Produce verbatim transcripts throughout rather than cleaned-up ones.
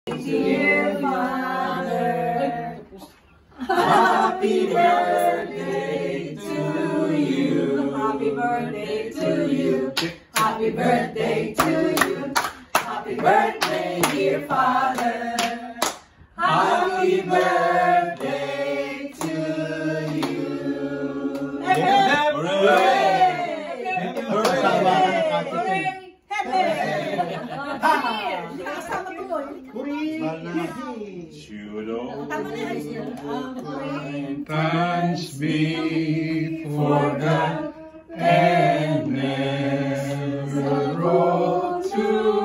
Dear Father, happy birthday to you. Happy birthday to you. Happy birthday to you. Happy birthday, dear Father. Happy birthday to you. Hooray! Thanks be for God and never roll to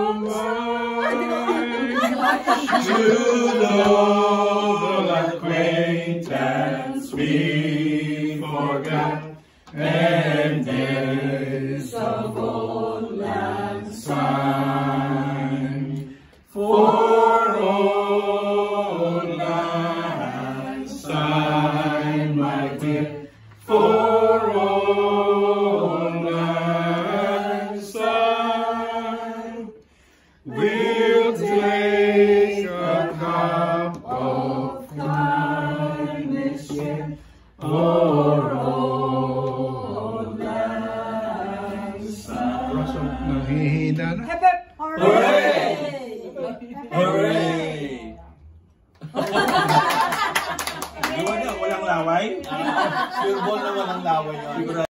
mind. To know the acquaintance we forgot and days of old lang syne. For old lang syne, my dear, for old lang syne, we'll take a cup of kindness, yeah, for old lang syne. Nangihina na. Hooray! Hooray! Di ba na, walang laway? Sure ball na walang laway.